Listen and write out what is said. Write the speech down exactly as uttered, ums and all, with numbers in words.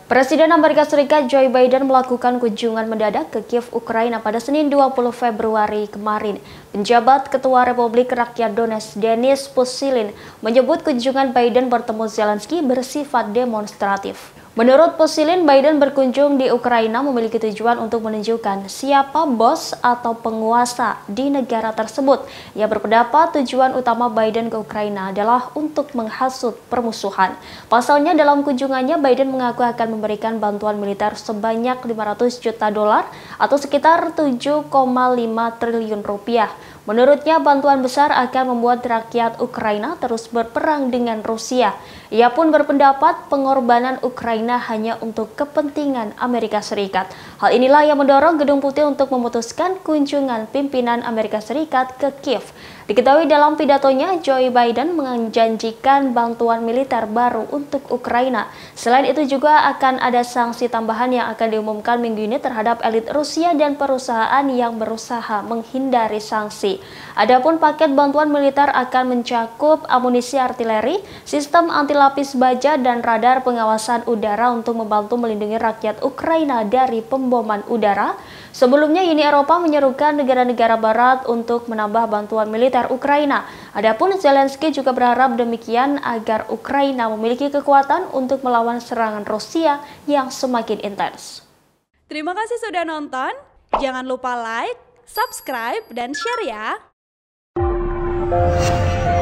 Presiden Amerika Serikat Joe Biden melakukan kunjungan mendadak ke Kiev, Ukraina pada Senin dua puluh Februari kemarin. Penjabat Ketua Republik Rakyat Donetsk, Denis Pushilin, menyebut kunjungan Biden bertemu Zelensky bersifat demonstratif. Menurut Pushilin, Biden berkunjung di Ukraina memiliki tujuan untuk menunjukkan siapa bos atau penguasa di negara tersebut. Ia berpendapat tujuan utama Biden ke Ukraina adalah untuk menghasut permusuhan. Pasalnya dalam kunjungannya, Biden mengaku akan memberikan bantuan militer sebanyak lima ratus juta dolar atau sekitar tujuh koma lima triliun rupiah. Menurutnya, bantuan besar akan membuat rakyat Ukraina terus berperang dengan Rusia. Ia pun berpendapat pengorbanan Ukraina hanya untuk kepentingan Amerika Serikat. Hal inilah yang mendorong Gedung Putih untuk memutuskan kunjungan pimpinan Amerika Serikat ke Kiev. Diketahui dalam pidatonya, Joe Biden menjanjikan bantuan militer baru untuk Ukraina. Selain itu juga akan ada sanksi tambahan yang akan diumumkan minggu ini terhadap elit Rusia dan perusahaan yang berusaha menghindari sanksi. Adapun paket bantuan militer akan mencakup amunisi artileri, sistem anti-lapis baja, dan radar pengawasan udara untuk membantu melindungi rakyat Ukraina dari pemboman udara. Sebelumnya, Uni Eropa menyerukan negara-negara barat untuk menambah bantuan militer Ukraina. Adapun Zelensky juga berharap demikian agar Ukraina memiliki kekuatan untuk melawan serangan Rusia yang semakin intens. Terima kasih sudah nonton. Jangan lupa like, subscribe, dan share ya.